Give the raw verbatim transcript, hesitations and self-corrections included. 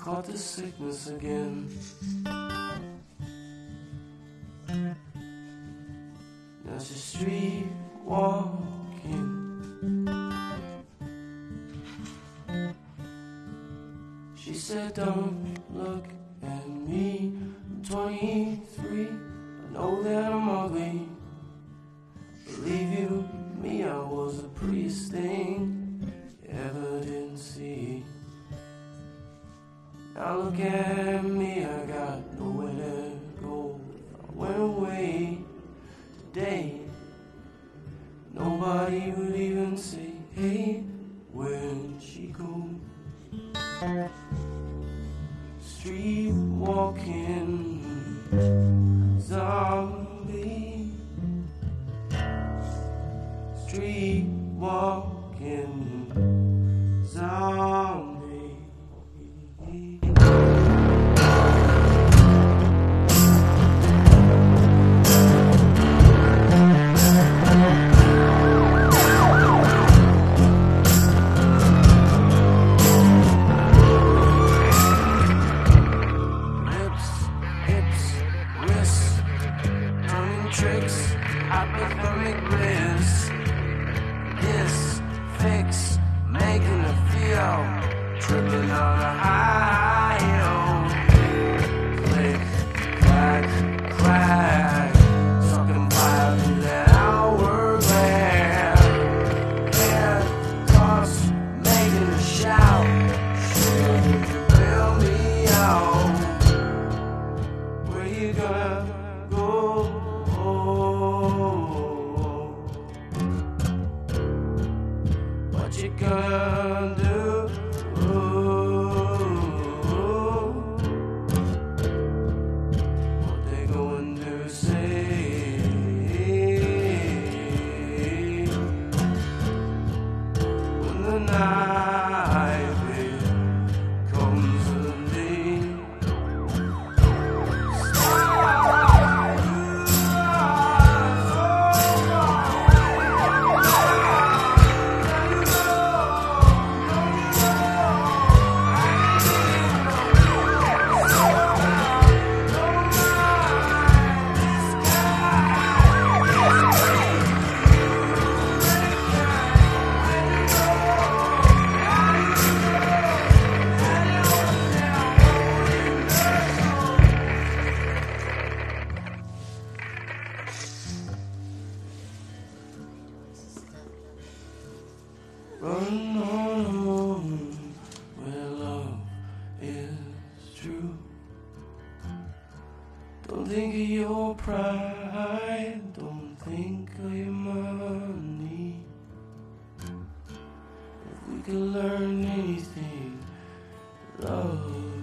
caught the sickness again. Now she's street walking. She said, don't look at me, I'm twenty-three, I know that I'm ugly. Believe you me, I was the prettiest thing you ever didn't see. Now look at me, I got nowhere to go. If I went away today, nobody would even say, hey, where'd she go? Street walking zombie. Street walking zombie. Tricks, hypothermic bliss. This fix, making her feel, tripping on a high hill. Click, clack, clack, sucking fire through that hourglass. Hair toss, making her shout. Sure, you can bail me out. Where you gonna go? What you gonna do? What they going to say? When the night becomes a day. Run on home where love is true. Don't think of your pride, don't think of your money. If we could learn anything, love